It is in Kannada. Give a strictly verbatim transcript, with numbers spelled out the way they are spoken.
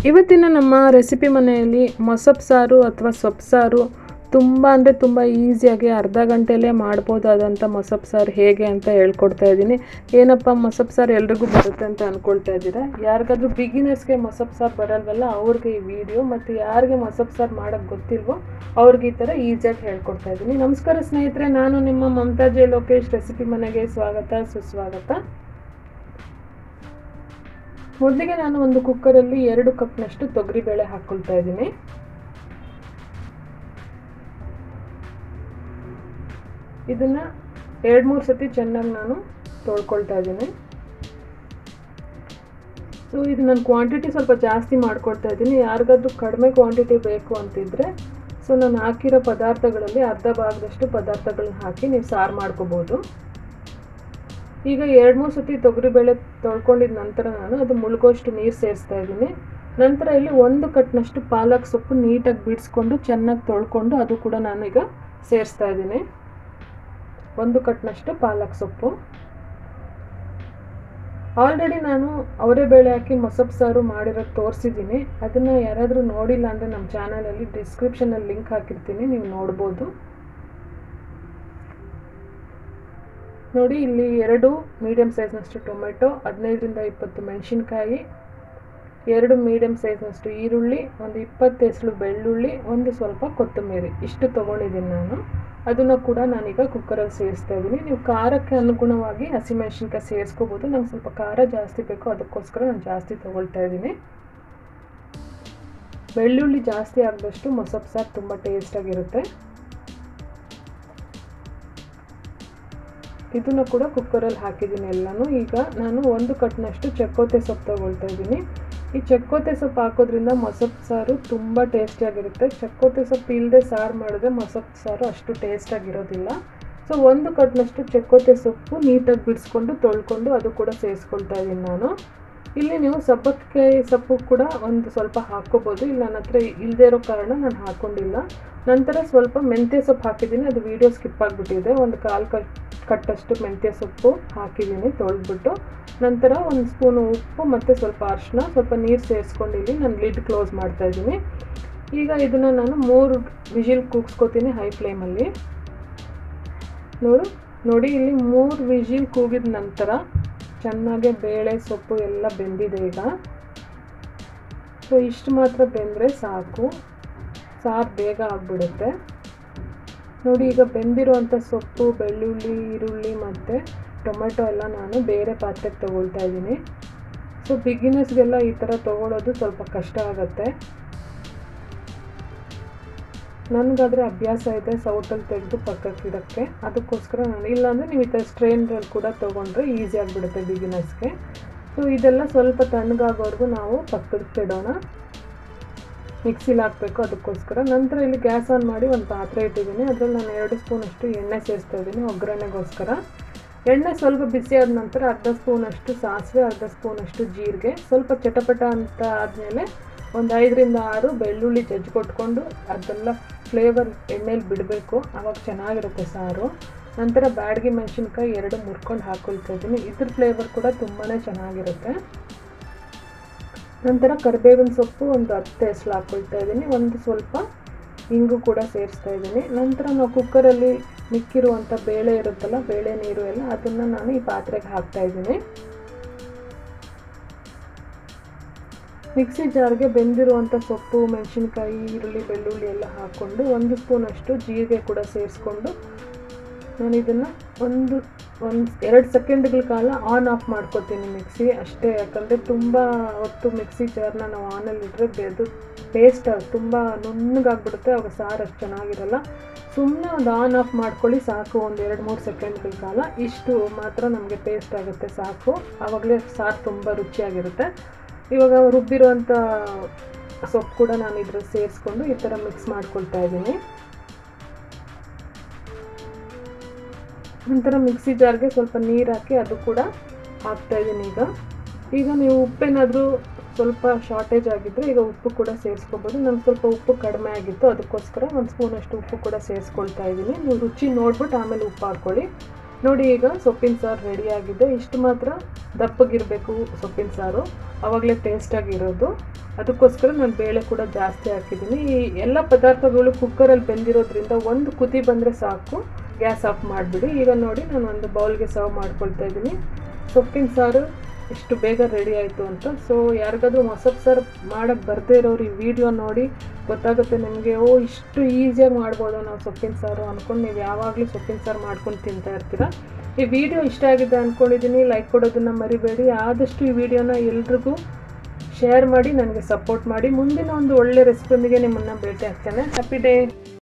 ಇವತ್ತಿನ ನಮ್ಮ ರೆಸಿಪಿ ಮನೆಯಲ್ಲಿ ಮಸಪ್ಪು ಸಾರು ಅಥವಾ ಸೊಪ್ಪು ಸಾರು ತುಂಬ ಅಂದರೆ ತುಂಬ ಈಸಿಯಾಗಿ ಅರ್ಧ ಗಂಟೆಯಲ್ಲೇ ಮಾಡ್ಬೋದಾದಂಥ ಮಸಪ್ಪು ಸಾರು ಹೇಗೆ ಅಂತ ಹೇಳ್ಕೊಡ್ತಾ ಇದ್ದೀನಿ. ಏನಪ್ಪ ಮಸಪ್ಪು ಸಾರು ಎಲ್ರಿಗೂ ಬರುತ್ತೆ ಅಂತ ಅಂದ್ಕೊಳ್ತಾ ಇದ್ದೀರಾ? ಯಾರಿಗಾದ್ರೂ ಬಿಗಿನರ್ಸ್ಗೆ ಮಸಪ್ಪು ಸಾರು ಬರಲ್ವಲ್ಲ ಅವ್ರಿಗೆ ಈ ವಿಡಿಯೋ, ಮತ್ತು ಯಾರಿಗೆ ಮಸಪ್ಪು ಸಾರು ಮಾಡೋಕ್ಕೆ ಗೊತ್ತಿಲ್ವೋ ಅವ್ರಿಗೆ ಈ ಥರ ಈಸಿಯಾಗಿ ಹೇಳ್ಕೊಡ್ತಾ ಇದ್ದೀನಿ. ನಮಸ್ಕಾರ ಸ್ನೇಹಿತರೆ, ನಾನು ನಿಮ್ಮ ಮಮತಾ ಜೆ ಲೋಕೇಶ್ ರೆಸಿಪಿ ಮನೆಗೆ ಸ್ವಾಗತ ಸುಸ್ವಾಗತ. ಮೊದಲಿಗೆ ನಾನು ಒಂದು ಕುಕ್ಕರಲ್ಲಿ ಎರಡು ಕಪ್ನಷ್ಟು ತೊಗರಿಬೇಳೆ ಹಾಕ್ಕೊಳ್ತಾ ಇದ್ದೀನಿ. ಇದನ್ನು ಎರಡು ಮೂರು ಸತಿ ಚೆನ್ನಾಗಿ ನಾನು ತೊಳ್ಕೊಳ್ತಾ ಇದ್ದೀನಿ. ಸೊ ಇದು ನನ್ನ ಕ್ವಾಂಟಿಟಿ ಸ್ವಲ್ಪ ಜಾಸ್ತಿ ಮಾಡ್ಕೊಳ್ತಾ ಇದ್ದೀನಿ. ಯಾರಿಗಾದ್ರೂ ಕಡಿಮೆ ಕ್ವಾಂಟಿಟಿ ಬೇಕು ಅಂತಿದ್ರೆ ಸೊ ನಾನು ಹಾಕಿರೋ ಪದಾರ್ಥಗಳಲ್ಲಿ ಅರ್ಧ ಭಾಗದಷ್ಟು ಪದಾರ್ಥಗಳನ್ನ ಹಾಕಿ ನೀವು ಸಾರು ಮಾಡ್ಕೋಬೋದು. ಈಗ ಎರಡು ಮೂರು ಸತಿ ತೊಗರಿಬೇಳೆ ತೊಳ್ಕೊಂಡಿದ ನಂತರ ನಾನು ಅದು ಮುಳುಗೋಷ್ಟು ನೀರು ಸೇರಿಸ್ತಾ ಇದ್ದೀನಿ. ನಂತರ ಇಲ್ಲಿ ಒಂದು ಕಟ್ನಷ್ಟು ಪಾಲಕ್ ಸೊಪ್ಪು ನೀಟಾಗಿ ಬಿಡಿಸ್ಕೊಂಡು ಚೆನ್ನಾಗಿ ತೊಳ್ಕೊಂಡು ಅದು ಕೂಡ ನಾನು ಈಗ ಸೇರಿಸ್ತಾ ಇದ್ದೀನಿ. ಒಂದು ಕಟ್ನಷ್ಟು ಪಾಲಕ್ ಸೊಪ್ಪು. ಆಲ್ರೆಡಿ ನಾನು ಅವರೇ ಬೇಳೆ ಹಾಕಿ ಮಸಪ್ಪು ಸಾರು ಮಾಡಿರೋದು ತೋರಿಸಿದ್ದೀನಿ. ಅದನ್ನು ಯಾರಾದರೂ ನೋಡಿಲ್ಲ ಅಂದರೆ ನಮ್ಮ ಚಾನಲಲ್ಲಿ ಡಿಸ್ಕ್ರಿಪ್ಷನಲ್ಲಿ ಲಿಂಕ್ ಹಾಕಿರ್ತೀನಿ, ನೀವು ನೋಡ್ಬೋದು. ನೋಡಿ, ಇಲ್ಲಿ ಎರಡು ಮೀಡಿಯಮ್ ಸೈಜ್ನಷ್ಟು ಟೊಮೆಟೊ, ಹದಿನೈದರಿಂದ ಇಪ್ಪತ್ತು ಮೆಣಸಿನ್ಕಾಯಿ, ಎರಡು ಮೀಡಿಯಮ್ ಸೈಜ್ನಷ್ಟು ಈರುಳ್ಳಿ, ಒಂದು ಇಪ್ಪತ್ತು ಎಸಳು ಬೆಳ್ಳುಳ್ಳಿ, ಒಂದು ಸ್ವಲ್ಪ ಕೊತ್ತಂಬರಿ, ಇಷ್ಟು ತೊಗೊಂಡಿದ್ದೀನಿ ನಾನು. ಅದನ್ನು ಕೂಡ ನಾನೀಗ ಕುಕ್ಕರಲ್ಲಿ ಸೇರಿಸ್ತಾ ಇದ್ದೀನಿ. ನೀವು ಖಾರಕ್ಕೆ ಅನುಗುಣವಾಗಿ ಹಸಿಮೆಣಸಿನ್ಕಾಯಿ ಸೇರಿಸ್ಕೋಬೋದು. ನಂಗೆ ಸ್ವಲ್ಪ ಖಾರ ಜಾಸ್ತಿ ಬೇಕು, ಅದಕ್ಕೋಸ್ಕರ ನಾನು ಜಾಸ್ತಿ ತೊಗೊಳ್ತಾ ಇದ್ದೀನಿ. ಬೆಳ್ಳುಳ್ಳಿ ಜಾಸ್ತಿ ಆಗಿದಷ್ಟು ಮಸಪ್ಪು ಸಾರು ತುಂಬ ಟೇಸ್ಟಾಗಿರುತ್ತೆ. ಇದನ್ನು ಕೂಡ ಕುಕ್ಕರಲ್ಲಿ ಹಾಕಿದ್ದೀನಿ ಎಲ್ಲನೂ. ಈಗ ನಾನು ಒಂದು ಕಟ್ನಷ್ಟು ಚಕ್ಕೋತೆ ಸೊಪ್ಪು ತಗೊಳ್ತಾ ಇದ್ದೀನಿ. ಈ ಚಕ್ಕೋತೆ ಸೊಪ್ಪು ಹಾಕೋದ್ರಿಂದ ಮಸಪ್ಪು ಸಾರು ತುಂಬ ಟೇಸ್ಟಿಯಾಗಿರುತ್ತೆ. ಚಕ್ಕೋತೆ ಸೊಪ್ಪು ಇಲ್ಲದೆ ಸಾರು ಮಾಡಿದ್ರೆ ಮಸಪ್ಪು ಸಾರು ಅಷ್ಟು ಟೇಸ್ಟಾಗಿರೋದಿಲ್ಲ. ಸೊ ಒಂದು ಕಟ್ನಷ್ಟು ಚಕ್ಕೋತೆ ಸೊಪ್ಪು ನೀಟಾಗಿ ಬಿಡಿಸ್ಕೊಂಡು ತೊಳ್ಕೊಂಡು ಅದು ಕೂಡ ಸೇರಿಸ್ಕೊಳ್ತಾ ಇದ್ದೀನಿ ನಾನು. ಇಲ್ಲಿ ನೀವು ಸಬ್ಬಕ್ಕಾಯಿ ಸೊಪ್ಪು ಕೂಡ ಒಂದು ಸ್ವಲ್ಪ ಹಾಕ್ಕೋಬೋದು. ಇಲ್ಲಿ ನನ್ನ ಹತ್ರ ಇಲ್ಲದೆ ಇರೋ ಕಾರಣ ನಾನು ಹಾಕ್ಕೊಂಡಿಲ್ಲ. ನಂತರ ಸ್ವಲ್ಪ ಮೆಂತ್ಯ ಸೊಪ್ಪು ಹಾಕಿದ್ದೀನಿ, ಅದು ವೀಡಿಯೋ ಸ್ಕಿಪ್ ಆಗಿಬಿಟ್ಟಿದೆ. ಒಂದು ಕಾಲು ಕಟ್ ಕಟ್ಟಷ್ಟು ಮೆಂತ್ಯ ಸೊಪ್ಪು ಹಾಕಿದ್ದೀನಿ ತೊಳೆದ್ಬಿಟ್ಟು. ನಂತರ ಒಂದು ಸ್ಪೂನು ಉಪ್ಪು ಮತ್ತು ಸ್ವಲ್ಪ ಅರಿಶಿನ, ಸ್ವಲ್ಪ ನೀರು ಸೇರಿಸ್ಕೊಂಡಿಲ್ಲಿ ನಾನು ಲಿಡ್ ಕ್ಲೋಸ್ ಮಾಡ್ತಾಯಿದ್ದೀನಿ. ಈಗ ಇದನ್ನು ನಾನು ಮೂರು ವಿಜಿಲ್ ಕೂಗಿಸ್ಕೊತೀನಿ ಹೈ ಫ್ಲೇಮಲ್ಲಿ. ನೋಡು ನೋಡಿ ಇಲ್ಲಿ ಮೂರು ವಿಜಿಲ್ ಕೂಗಿದ ನಂತರ ಚೆನ್ನಾಗೆ ಬೇಳೆ ಸೊಪ್ಪು ಎಲ್ಲ ಬೆಂದಿದೆ ಈಗ. ಸೊ ಇಷ್ಟು ಮಾತ್ರ ಬೆಂದರೆ ಸಾಕು, ಸಾರು ಬೇಗ ಆಗಿಬಿಡುತ್ತೆ. ನೋಡಿ, ಈಗ ಬೆಂದಿರುವಂಥ ಸೊಪ್ಪು, ಬೆಳ್ಳುಳ್ಳಿ, ಈರುಳ್ಳಿ ಮತ್ತು ಟೊಮೆಟೊ ಎಲ್ಲ ನಾನು ಬೇರೆ ಪಾತ್ರೆಗೆ ತೊಗೊಳ್ತಾ ಇದ್ದೀನಿ. ಸೊ ಬಿಗಿನರ್ಸ್ಗೆಲ್ಲ ಈ ಥರ ತೊಗೊಳೋದು ಸ್ವಲ್ಪ ಕಷ್ಟ ಆಗುತ್ತೆ. ನನಗಾದರೆ ಅಭ್ಯಾಸ ಇದೆ ಸೌಟಲ್ಲಿ ತೆಗೆದು ಪಕ್ಕಕ್ಕೆ ಇಡೋಕ್ಕೆ, ಅದಕ್ಕೋಸ್ಕರ ನಾನು. ಇಲ್ಲಾಂದರೆ ನೀವು ಈ ಥರ ಸ್ಟ್ರೈನ್ರಲ್ಲಿ ಕೂಡ ತೊಗೊಂಡ್ರೆ ಈಸಿ ಆಗಿಬಿಡುತ್ತೆ ಬಿಗಿನರ್ಸ್ಗೆ. ಸೊ ಇದೆಲ್ಲ ಸ್ವಲ್ಪ ತಣ್ಣಗಾಗೋವರೆಗೂ ನಾವು ಪಕ್ಕಕ್ಕೆ ಇಡೋಣ. ಮಿಕ್ಸಿಲಿ ಹಾಕಬೇಕು, ಅದಕ್ಕೋಸ್ಕರ. ನಂತರ ಇಲ್ಲಿ ಗ್ಯಾಸ್ ಆನ್ ಮಾಡಿ ಒಂದು ಪಾತ್ರೆ ಇಟ್ಟಿದ್ದೀನಿ. ಅದರಲ್ಲಿ ನಾನು ಎರಡು ಸ್ಪೂನಷ್ಟು ಎಣ್ಣೆ ಸೇರಿಸ್ತಾ ಇದ್ದೀನಿ ಒಗ್ಗರಣೆಗೋಸ್ಕರ. ಎಣ್ಣೆ ಸ್ವಲ್ಪ ಬಿಸಿ ಆದ ನಂತರ ಅರ್ಧ ಸ್ಪೂನಷ್ಟು ಸಾಸಿವೆ, ಅರ್ಧ ಸ್ಪೂನಷ್ಟು ಜೀರಿಗೆ, ಸ್ವಲ್ಪ ಚಟಪಟ ಅಂತ ಆದಮೇಲೆ ಒಂದು ಐದರಿಂದ ಆರು ಬೆಳ್ಳುಳ್ಳಿ ಜಜ್ಜಿ ಕೊಟ್ಕೊಂಡು ಅದೆಲ್ಲ ಫ್ಲೇವರ್ ಎಣ್ಣೆಲಿ ಬಿಡಬೇಕು, ಆವಾಗ ಚೆನ್ನಾಗಿರುತ್ತೆ ಸಾರು. ನಂತರ ಬ್ಯಾಡಗಿ ಮೆಣಸಿನ್ಕಾಯಿ ಎರಡು ಮುರ್ಕೊಂಡು ಹಾಕ್ಕೊಳ್ತಾ ಇದ್ದೀನಿ. ಇದ್ರ ಫ್ಲೇವರ್ ಕೂಡ ತುಂಬಾ ಚೆನ್ನಾಗಿರುತ್ತೆ. ನಂತರ ಕರಿಬೇವಿನ ಸೊಪ್ಪು ಒಂದು ಹತ್ತು ಎಸಳು ಹಾಕ್ಕೊಳ್ತಾ ಇದ್ದೀನಿ. ಒಂದು ಸ್ವಲ್ಪ ಹಿಂಗು ಕೂಡ ಸೇರಿಸ್ತಾ ಇದ್ದೀನಿ. ನಂತರ ನಾವು ಕುಕ್ಕರಲ್ಲಿ ಮಿಕ್ಕಿರುವಂಥ ಬೇಳೆ ಇರುತ್ತಲ್ಲ, ಬೇಳೆ ನೀರು ಎಲ್ಲ, ಅದನ್ನು ನಾನು ಈ ಪಾತ್ರೆಗೆ ಹಾಕ್ತಾ ಇದ್ದೀನಿ. ಮಿಕ್ಸಿ ಜಾರ್ಗೆ ಬೆಂದಿರುವಂಥ ಸೊಪ್ಪು, ಮೆಣಸಿನ್ಕಾಯಿ, ಈರುಳ್ಳಿ, ಬೆಳ್ಳುಳ್ಳಿ ಎಲ್ಲ ಹಾಕ್ಕೊಂಡು ಒಂದು ಸ್ಪೂನಷ್ಟು ಜೀರಿಗೆ ಕೂಡ ಸೇರಿಸ್ಕೊಂಡು ನಾನು ಇದನ್ನು ಒಂದು ಒಂದು ಎರಡು ಸೆಕೆಂಡ್ಗಳ ಕಾಲ ಆನ್ ಆಫ್ ಮಾಡ್ಕೊತೀನಿ ಮಿಕ್ಸಿ ಅಷ್ಟೇ. ಯಾಕಂದರೆ ತುಂಬ ಹೊತ್ತು ಮಿಕ್ಸಿ ಜಾರ್ನ ನಾವು ಆನಲ್ಲಿಟ್ಟರೆ ಅದು ಪೇಸ್ಟ್ ತುಂಬ ನುಣ್ಣಗಾಗ್ಬಿಡುತ್ತೆ, ಆವಾಗ ಸಾರು ಅಷ್ಟು ಚೆನ್ನಾಗಿರಲ್ಲ. ಸುಮ್ಮನೆ ಒಂದು ಆನ್ ಆಫ್ ಮಾಡ್ಕೊಳ್ಳಿ ಸಾಕು, ಒಂದು ಎರಡು ಮೂರು ಸೆಕೆಂಡ್ಗಳ ಕಾಲ. ಇಷ್ಟು ಮಾತ್ರ ನಮಗೆ ಪೇಸ್ಟ್ ಆಗುತ್ತೆ ಸಾಕು, ಆವಾಗಲೇ ಸಾರು ತುಂಬ ರುಚಿಯಾಗಿರುತ್ತೆ. ಇವಾಗ ರುಬ್ಬಿರುವಂಥ ಸೊಪ್ಪು ಕೂಡ ನಾನು ಇದ್ರಲ್ಲಿ ಸೇರಿಸ್ಕೊಂಡು ಈ ಥರ ಮಿಕ್ಸ್ ಮಾಡ್ಕೊಳ್ತಾ ಇದ್ದೀನಿ. ನಂತರ ಮಿಕ್ಸಿ ಜಾರ್ಗೆ ಸ್ವಲ್ಪ ನೀರು ಹಾಕಿ ಅದು ಕೂಡ ಹಾಕ್ತಾಯಿದ್ದೀನಿ ಈಗ. ಈಗ ನೀವು ಉಪ್ಪೇನಾದರೂ ಸ್ವಲ್ಪ ಶಾರ್ಟೇಜ್ ಆಗಿದ್ದರೆ ಈಗ ಉಪ್ಪು ಕೂಡ ಸೇರಿಸ್ಕೋಬೋದು. ನಂಗೆ ಸ್ವಲ್ಪ ಉಪ್ಪು ಕಡಿಮೆ ಆಗಿತ್ತು, ಅದಕ್ಕೋಸ್ಕರ ಒಂದು ಸ್ಪೂನಷ್ಟು ಉಪ್ಪು ಕೂಡ ಸೇರಿಸ್ಕೊಳ್ತಾ ಇದ್ದೀನಿ. ನೀವು ರುಚಿ ನೋಡ್ಬಿಟ್ಟು ಆಮೇಲೆ ಉಪ್ಪು ಹಾಕ್ಕೊಳ್ಳಿ. ನೋಡಿ ಈಗ ಸೊಪ್ಪಿನ ಸಾರು ರೆಡಿ ಆಗಿದೆ. ಇಷ್ಟು ಮಾತ್ರ ದಪ್ಪಗಿರಬೇಕು ಸೊಪ್ಪಿನ ಸಾರು, ಆವಾಗಲೇ ಟೇಸ್ಟಾಗಿರೋದು. ಅದಕ್ಕೋಸ್ಕರ ನಾನು ಬೇಳೆ ಕೂಡ ಜಾಸ್ತಿ ಹಾಕಿದ್ದೀನಿ. ಈ ಎಲ್ಲ ಪದಾರ್ಥಗಳು ಕುಕ್ಕರಲ್ಲಿ ಬೆಂದಿರೋದ್ರಿಂದ ಒಂದು ಕುದಿ ಬಂದರೆ ಸಾಕು, ಗ್ಯಾಸ್ ಆಫ್ ಮಾಡಿಬಿಡಿ. ಈಗ ನೋಡಿ ನಾನು ಒಂದು ಬೌಲ್ಗೆ ಸರ್ವ್ ಮಾಡ್ಕೊಳ್ತಾ ಇದ್ದೀನಿ. ಸೊಪ್ಪಿನ ಸಾರು ಎಷ್ಟು ಬೇಗ ರೆಡಿ ಆಯಿತು ಅಂತ. ಸೊ ಯಾರಿಗಾದ್ರೂ ಮೊಸಪ್ಪು ಸಾರು ಮಾಡೋಕ್ಕೆ ಬರದೇ ಇರೋರು ಈ ವಿಡಿಯೋ ನೋಡಿ ಗೊತ್ತಾಗುತ್ತೆ ನಿಮಗೆ, ಓ ಇಷ್ಟು ಈಸಿಯಾಗಿ ಮಾಡ್ಬೋದಾ ನಾವು ಸೊಪ್ಪಿನ ಸಾರು ಅಂದ್ಕೊಂಡು ನೀವು ಯಾವಾಗಲೂ ಸೊಪ್ಪಿನ ಸಾರು ಮಾಡ್ಕೊಂಡು ತಿಂತಾ ಇರ್ತೀರ. ಈ ವಿಡಿಯೋ ಇಷ್ಟ ಆಗಿದೆ ಅಂದ್ಕೊಂಡಿದ್ದೀನಿ. ಲೈಕ್ ಕೊಡೋದನ್ನು ಮರಿಬೇಡಿ. ಆದಷ್ಟು ಈ ವಿಡಿಯೋನ ಎಲ್ರಿಗೂ ಶೇರ್ ಮಾಡಿ, ನನಗೆ ಸಪೋರ್ಟ್ ಮಾಡಿ. ಮುಂದಿನ ಒಂದು ಒಳ್ಳೆ ರೆಸಿಪಿಯೊಂದಿಗೆ ನಿಮ್ಮನ್ನು ಭೇಟಿ ಆಗ್ತೇನೆ. Happy day.